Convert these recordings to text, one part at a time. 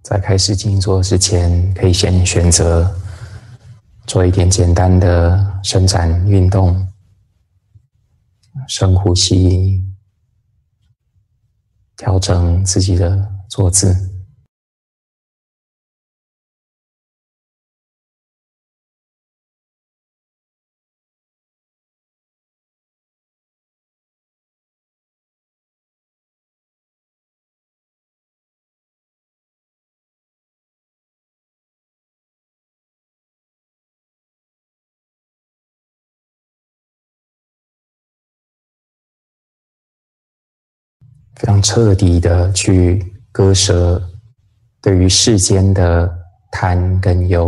在开始静坐之前，可以先选择做一点简单的伸展运动，深呼吸，调整自己的坐姿。非常彻底的去割舍对于世间的贪跟忧。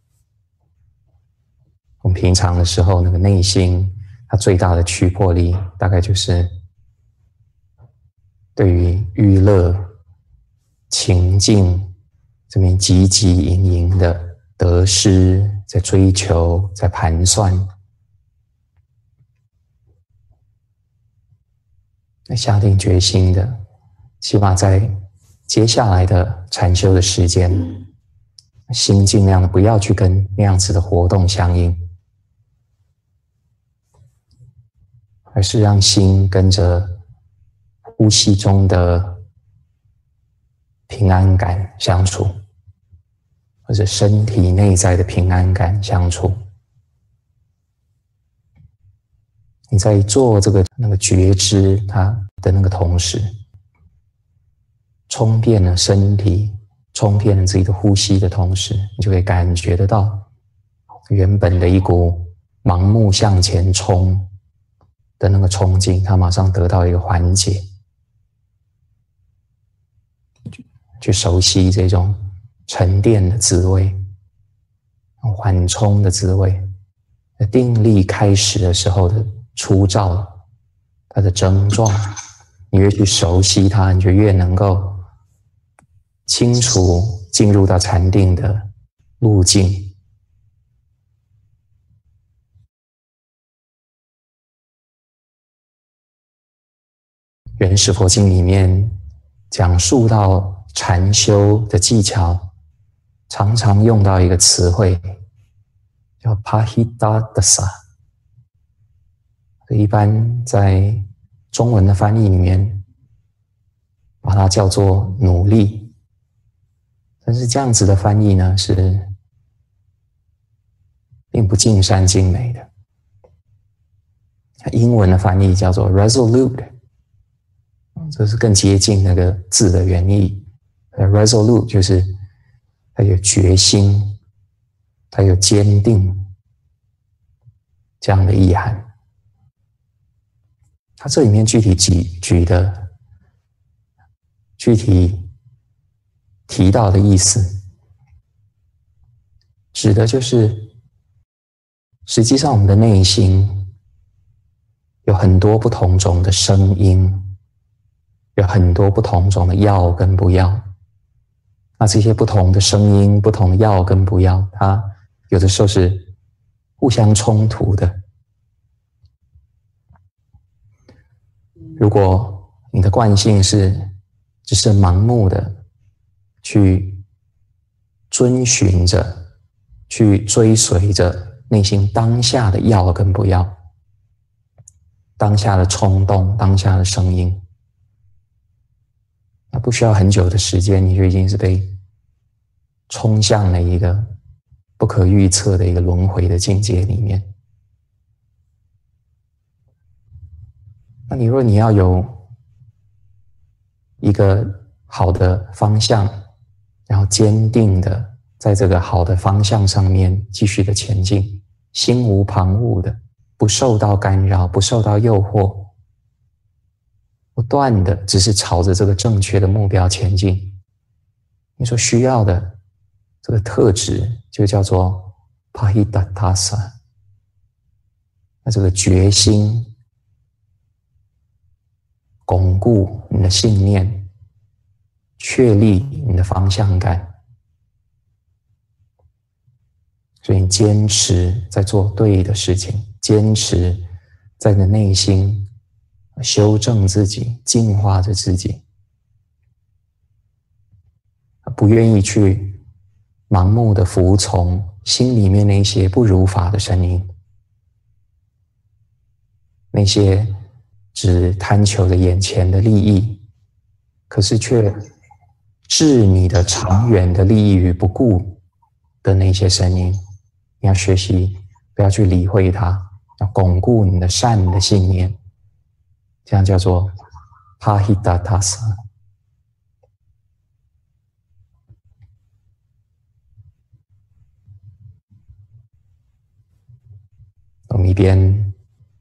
我们平常的时候，那个内心它最大的驱迫力，大概就是对于娱乐、情境这边汲汲营营的得失，在追求，在盘算。下定决心的，起码在接下来的禅修的时间，心尽量的不要去跟那样子的活动相应，而是让心跟着呼吸中的平安感相处，或者身体内在的平安感相处。你在做这个那个觉知它的那个同时，充遍了身体，充遍了自己的呼吸的同时，你就会感觉得到原本的一股盲目向前冲的那个冲劲，它马上得到一个缓解。去熟悉这种沉淀的滋味，缓冲的滋味，定力开始的时候的初兆，它的症状，你越去熟悉它，你就越能够清楚进入到禅定的路径。原始佛经里面讲述到禅修的技巧，常常用到一个词汇叫 Pahitadasa， 一般在中文的翻译里面把它叫做努力，但是这样子的翻译呢，是并不尽善尽美的。英文的翻译叫做 resolute， 这是更接近那个字的原意。resolute 就是它有决心，它有坚定这样的意涵。它这里面具体提到的意思，指的就是实际上我们的内心有很多不同种的声音，有很多不同种的要跟不要。那这些不同的声音，不同的要跟不要，它有的时候是互相冲突的。如果你的惯性是只是盲目的去遵循着，去追随着内心当下的要跟不要，当下的冲动，当下的声音，那不需要很久的时间，你就已经是被冲向了一个不可预测的一个轮回的境界里面。那你若你要有一个好的方向，然后坚定的在这个好的方向上面继续的前进，心无旁骛的，不受到干扰，不受到诱惑，不断的只是朝着这个正确的目标前进，你所需要的这个特质就叫做 Pahitadasa。 那这个决心巩固你的信念，确立你的方向感，所以你坚持在做对的事情，坚持在你的内心修正自己，净化着自己。 不愿意去盲目的服从心里面那些不如法的声音，那些只贪求着眼前的利益，可是却置你的长远的利益于不顾的那些声音。你要学习不要去理会它，要巩固你的善的信念，这样叫做 Pahitatasa。 我们一边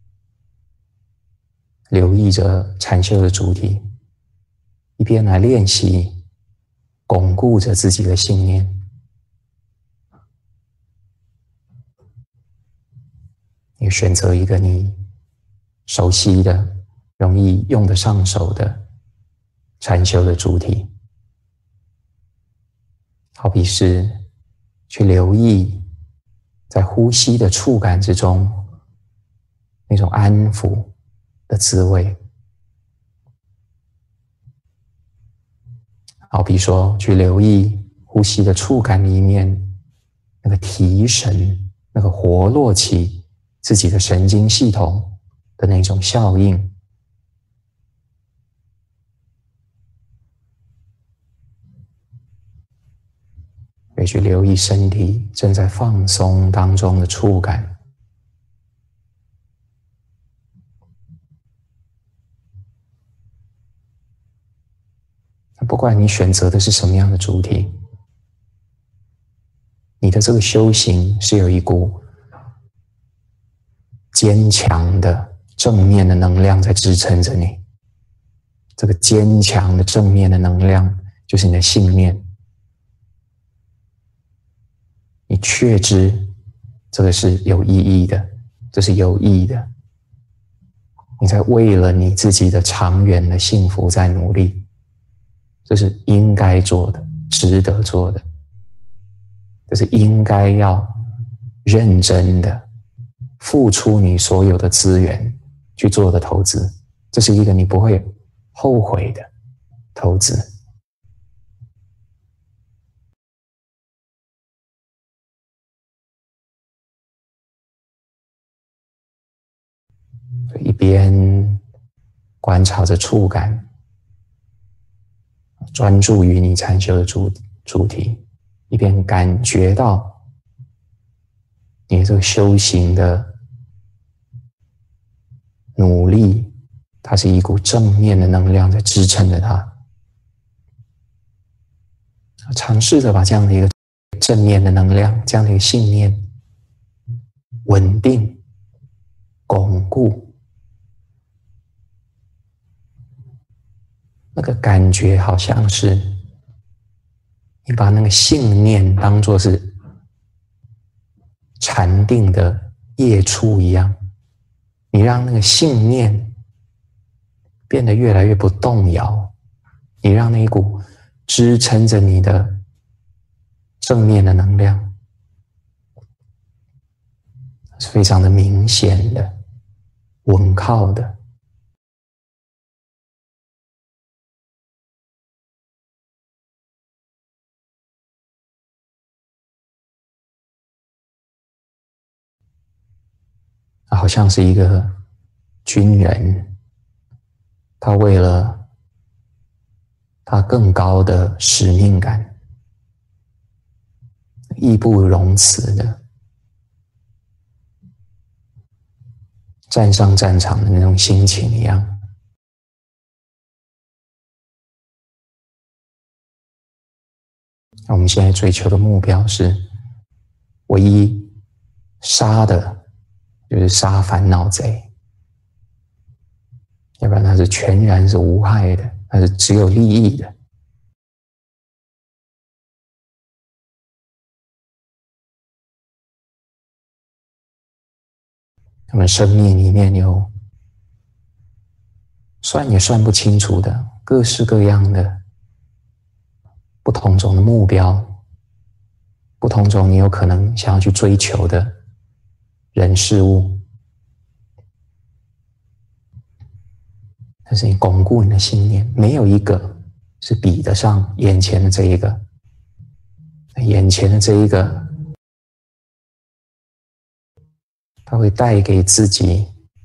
留意着禅修的主题，一边来练习巩固着自己的信念。你选择一个你熟悉的、容易用得上手的禅修的主题，好比是去留意在呼吸的触感之中那种安抚的滋味，好比说去留意呼吸的触感里面那个提神、那个活络起自己的神经系统的那种效应。也去留意身体正在放松当中的触感。不管你选择的是什么样的主题，你的这个修行是有一股坚强的正面的能量在支撑着你。这个坚强的正面的能量就是你的信念。你确知这个是有意义的，这是有益的，你在为了你自己的长远的幸福在努力，这是应该做的，值得做的，这是应该要认真的付出你所有的资源去做的投资，这是一个你不会后悔的投资。一边观察着触感，专注于你禅修的主题，一边感觉到你这个修行的努力，它是一股正面的能量在支撑着它。尝试着把这样的一个正面的能量，这样的一个信念稳定、巩固。那个感觉好像是你把那个信念当作是禅定的叶簇一样，你让那个信念变得越来越不动摇，你让那一股支撑着你的正面的能量是非常的明显的、稳靠的。好像是一个军人，他为了他更高的使命感，义不容辞的站上战场的那种心情一样。我们现在追求的目标是，唯一杀的就是杀烦恼贼，要不然它是全然是无害的，它是只有利益的。我们生命里面有算也算不清楚的各式各样的不同种的目标，不同种你有可能想要去追求的人事物，但是你巩固你的信念，没有一个是比得上眼前的这一个前的这一个，它会带给自己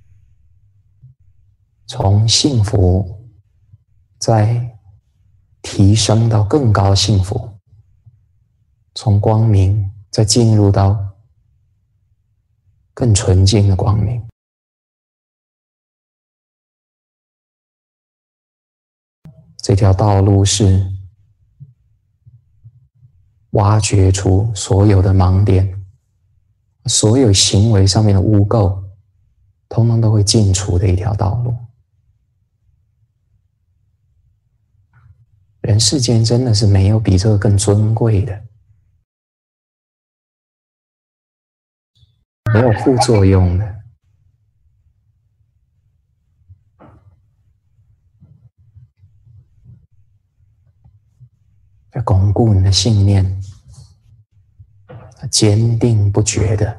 从幸福再提升到更高的幸福，从光明再进入到更纯净的光明。这条道路是挖掘出所有的盲点，所有行为上面的污垢，通通都会尽除的一条道路。人世间真的是没有比这个更尊贵的，没有副作用的。要巩固你的信念，坚定不绝的。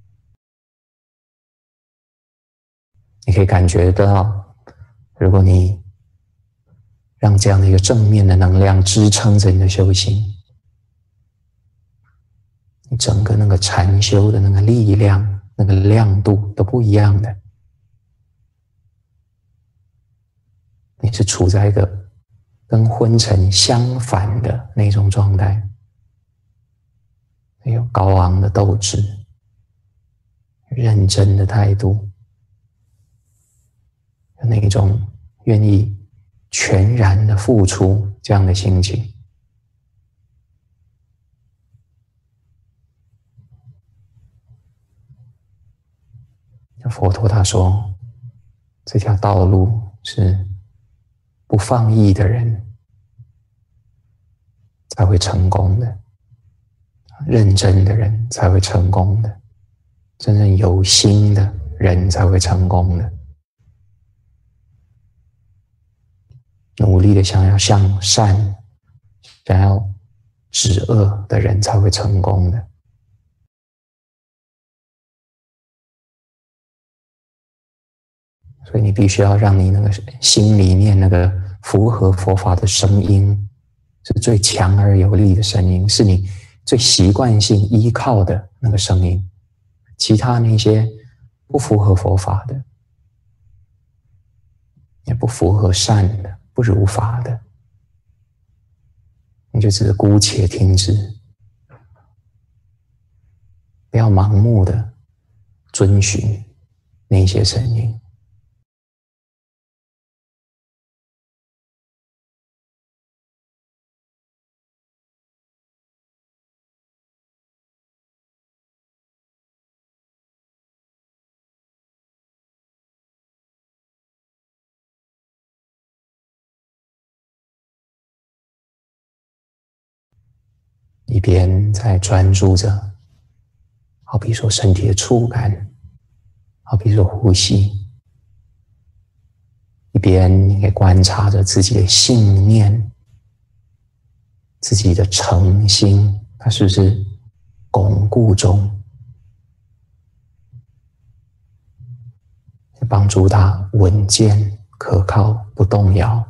你可以感觉得到，如果你让这样的一个正面的能量支撑着你的修行，你整个那个禅修的那个力量、那个亮度都不一样的。你是处在一个跟昏沉相反的那种状态，有高昂的斗志、认真的态度，有那种愿意全然的付出这样的心情。佛陀他说，这条道路是不放逸的人才会成功的，认真的人才会成功的，真正有心的人才会成功的，努力的想要向善、想要止恶的人才会成功的。所以你必须要让你那个心里面那个符合佛法的声音，是最强而有力的声音，是你最习惯性依靠的那个声音。其他那些不符合佛法的，也不符合善的，不如法的，你就只是姑且听之，不要盲目的遵循那些声音。一边在专注着，好比说身体的触感，好比说呼吸，一边你可以观察着自己的信念，自己的诚心，它是不是巩固中，帮助它稳健、可靠、不动摇。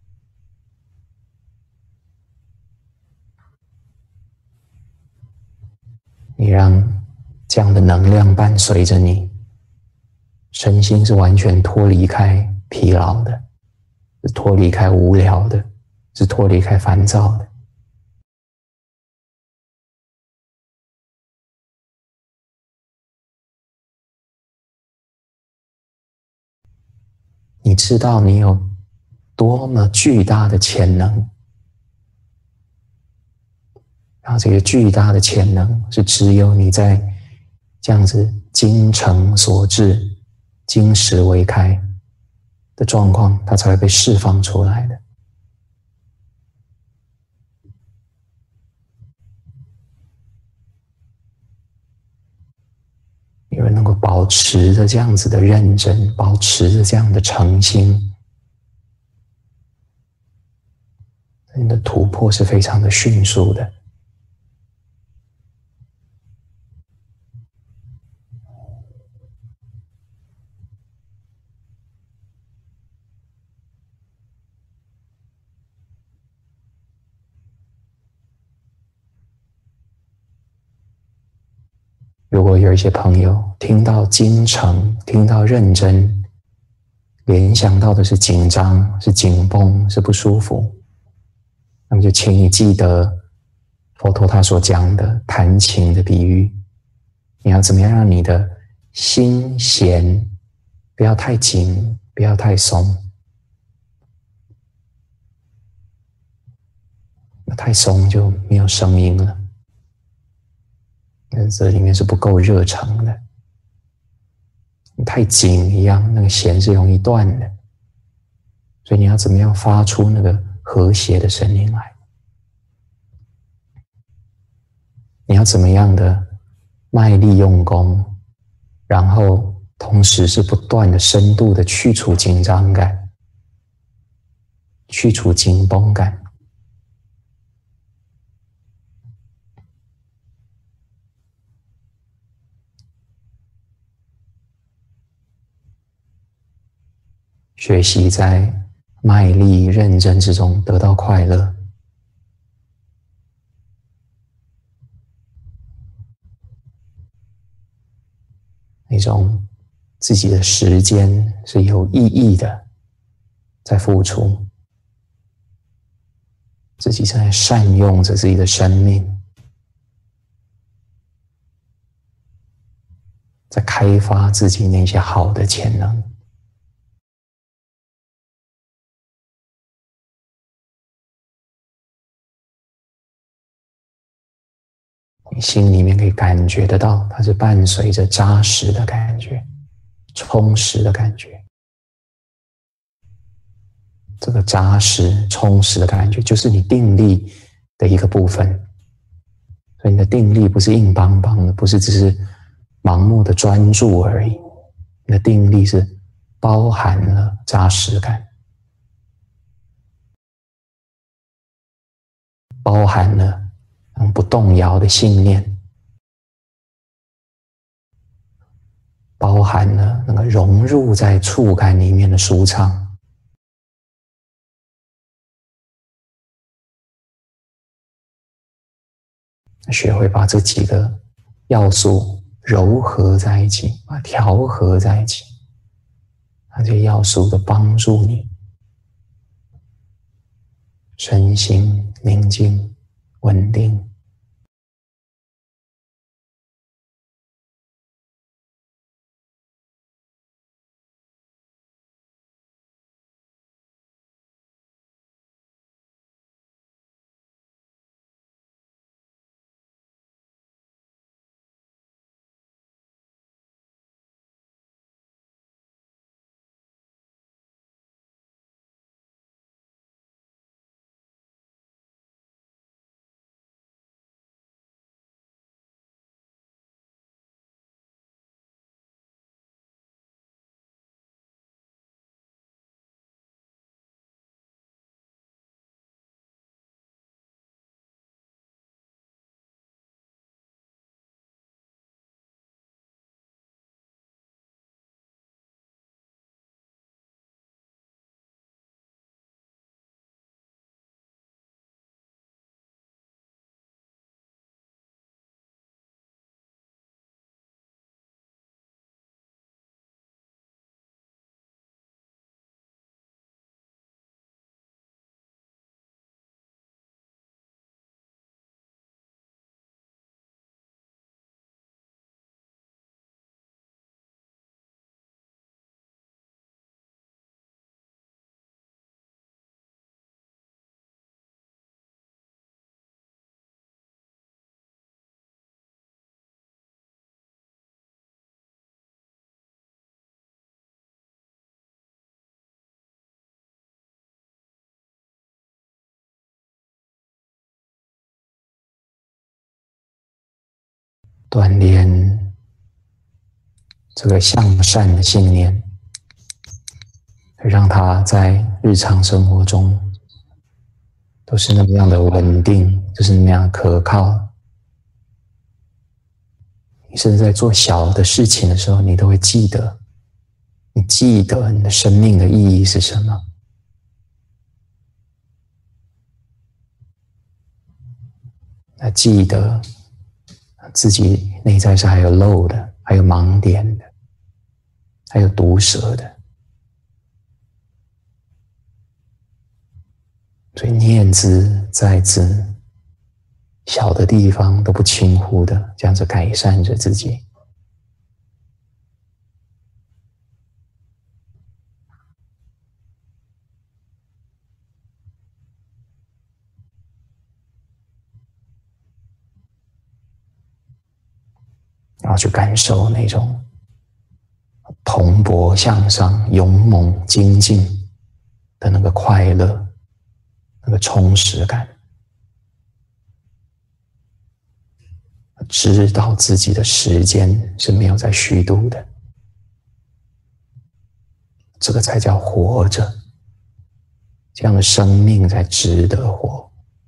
你让这样的能量伴随着你，身心是完全脱离开疲劳的，是脱离开无聊的，是脱离开烦躁的。你知道你有多么巨大的潜能，然后这个巨大的潜能是只有你在这样子精诚所至、金石为开的状况，它才会被释放出来的。有人能够保持着这样子的认真，保持着这样的诚心，你的突破是非常的迅速的。 如果有一些朋友听到精诚，听到认真，联想到的是紧张，是紧绷，是不舒服，那么就请你记得佛陀他所讲的弹琴的比喻，你要怎么样让你的心弦不要太紧，不要太松。太松就没有声音了，这里面是不够热诚的。太紧一样，那个弦是容易断的，所以你要怎么样发出那个和谐的声音来？你要怎么样的卖力用功，然后同时是不断的深度的去除紧张感，去除紧绷感。学习在卖力认真之中得到快乐，那种自己的时间是有意义的，在付出，自己正在善用着自己的生命，在开发自己那些好的潜能。你心里面可以感觉得到，它是伴随着扎实的感觉，充实的感觉。这个扎实、充实的感觉，就是你定力的一个部分。所以你的定力不是硬邦邦的，不是只是盲目的专注而已。你的定力是包含了扎实感，包含了不动摇的信念，包含了那个融入在触感里面的舒畅。学会把这几个要素糅合在一起，把它调和在一起，把这些要素都帮助你身心宁静稳定。锻炼这个向善的信念，让它在日常生活中都是那么样的稳定，就是那么样可靠。你甚至在做小的事情的时候，你都会记得，你记得你的生命的意义是什么。记得自己内在是还有漏的，还有盲点的，还有毒舌的，所以念兹在兹，小的地方都不轻忽的，这样子改善着自己。然后去感受那种蓬勃向上、勇猛精进的那个快乐，那个充实感，知道自己的时间是没有在虚度的，这个才叫活着，这样的生命才值得活。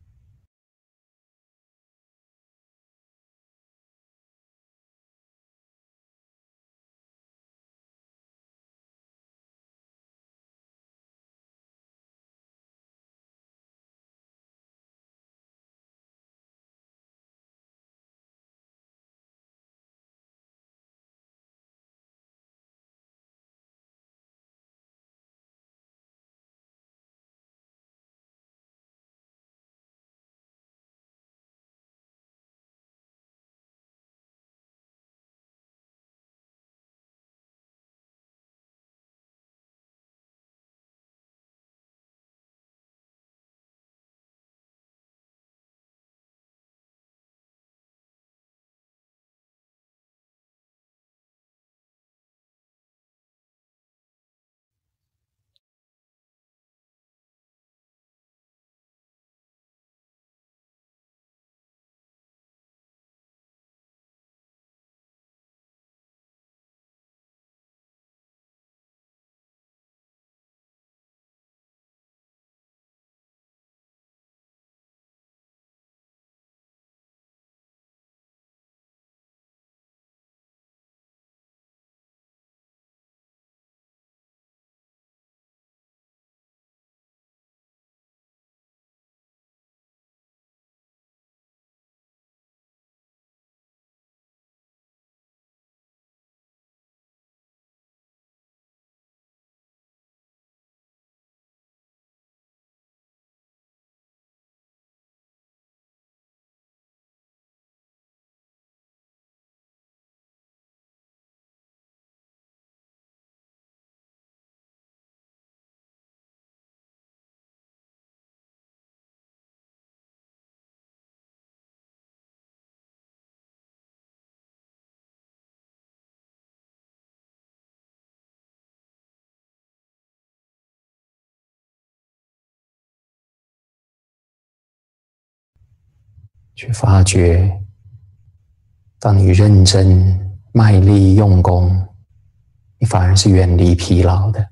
去发觉，当你认真卖力用功，你反而是远离疲劳的。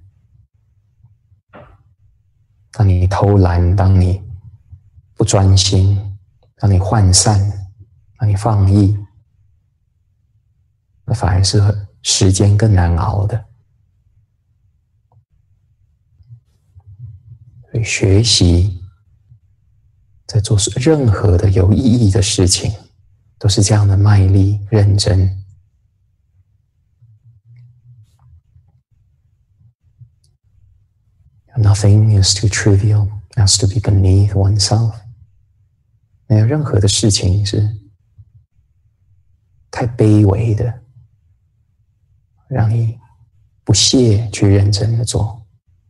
当你偷懒，当你不专心，当你涣散，当你放逸，那反而是时间更难熬的。所以学习在做任何的有意义的事情，都是这样的卖力认真。Nothing is too trivial as to be beneath oneself. 没有任何的事情是太卑微的，让你不屑去认真的做，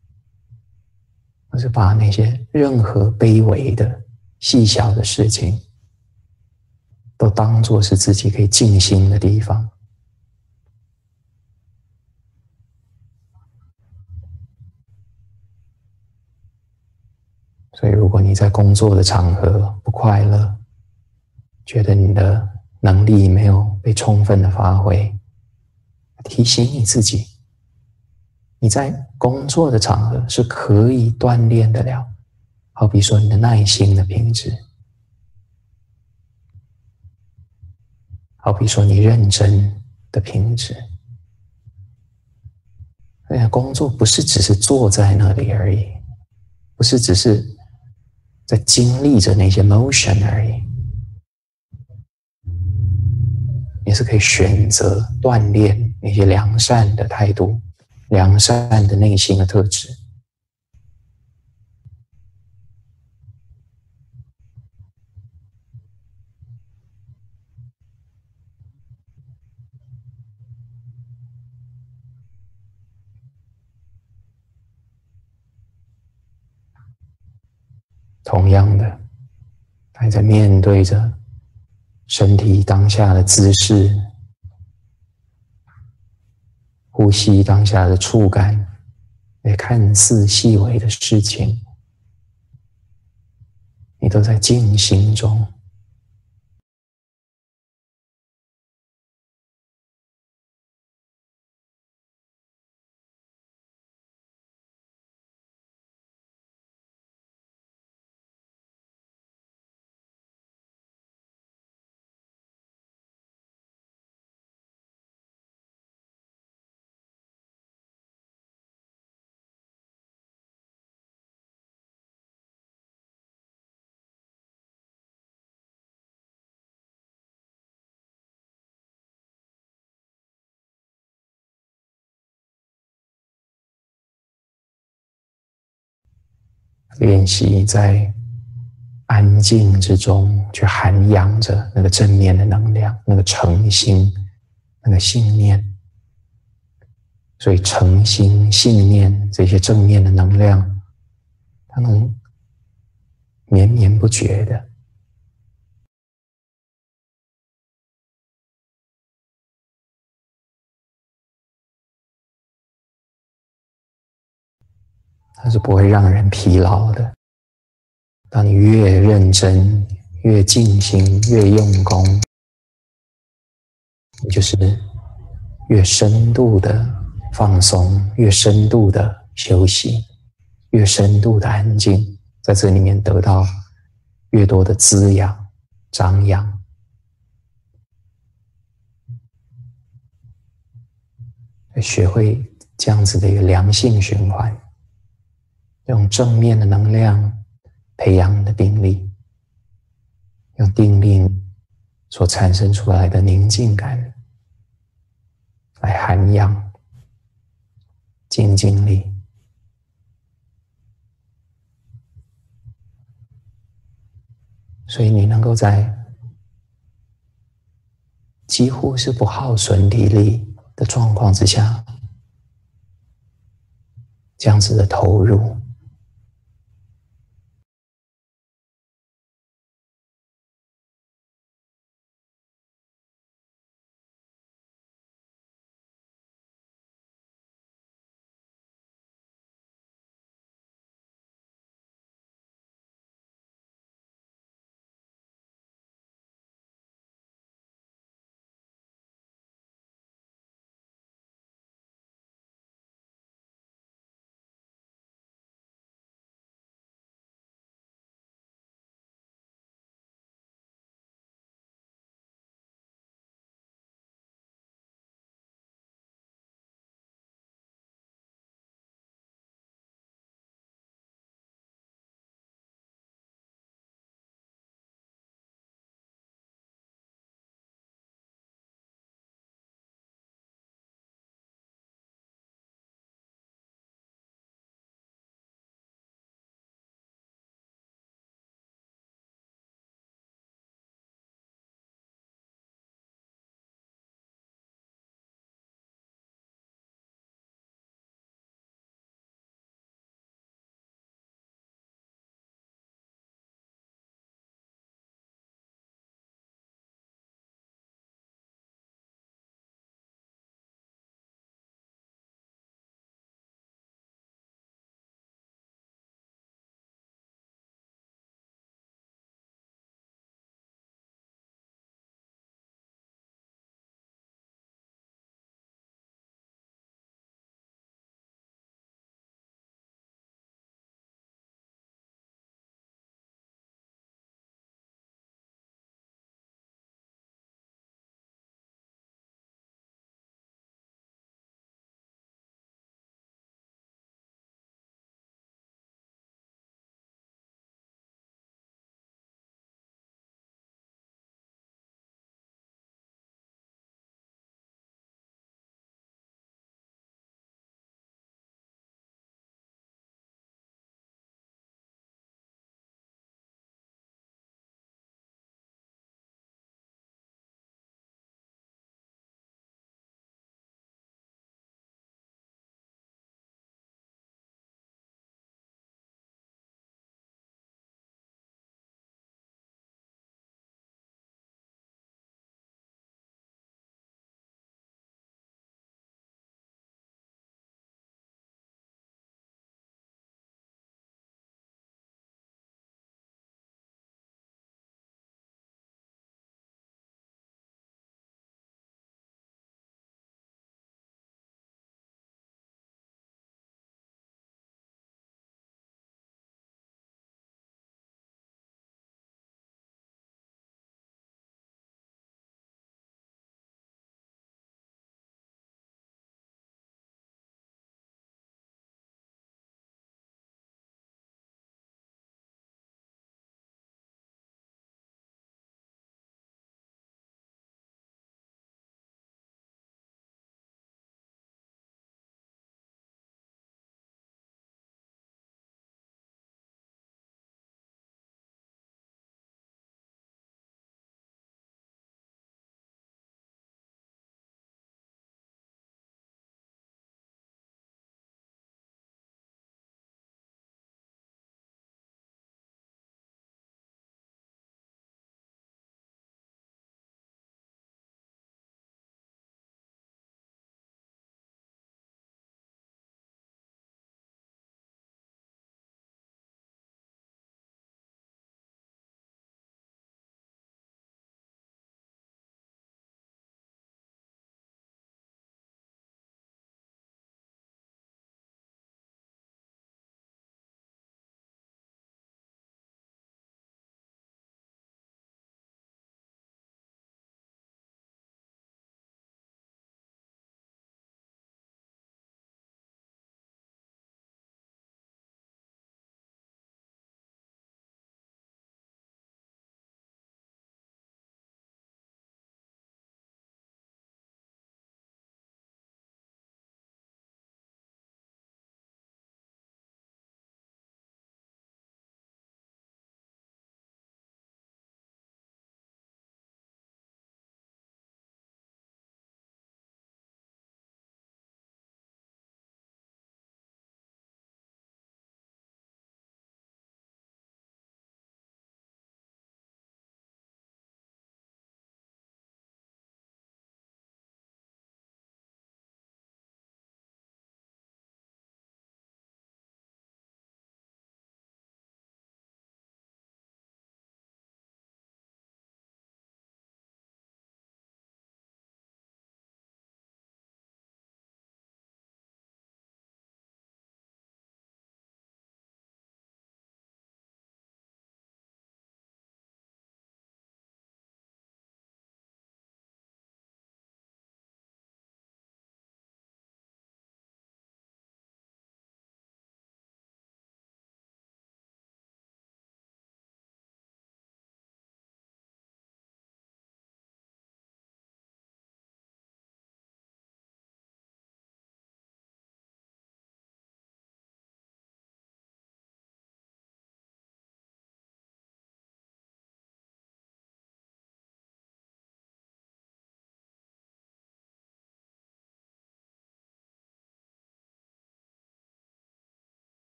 而是把那些任何卑微的细小的事情都当作是自己可以静心的地方。所以如果你在工作的场合不快乐，觉得你的能力没有被充分的发挥，提醒你自己，你在工作的场合是可以锻炼得了，好比说你的耐心的品质，好比说你认真的品质。工作不是只是坐在那里而已，不是只是在经历着那些 motion 而已， 也是可以选择锻炼那些良善的态度、良善的内心的特质。同样的，还在面对着身体当下的姿势、呼吸当下的触感，也看似细微的事情，你都在静心中。练习在安静之中去涵养着那个正面的能量，那个诚心，那个信念。所以诚心、信念这些正面的能量，它能绵绵不绝的，它是不会让人疲劳的。当你越认真、越静心、越用功，你就是越深度的放松，越深度的休息，越深度的安静，在这里面得到越多的滋养、张扬，学会这样子的一个良性循环，用正面的能量培养你的定力，用定力所产生出来的宁静感来涵养静静力。所以你能够在几乎是不耗损体力的状况之下，这样子的投入，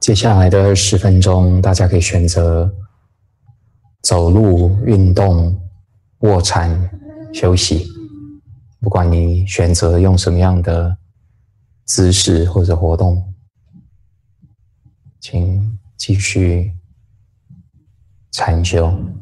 接下来的10分钟，大家可以选择走路、运动、卧禅、休息，不管你选择用什么样的姿势或者活动，请继续禅修。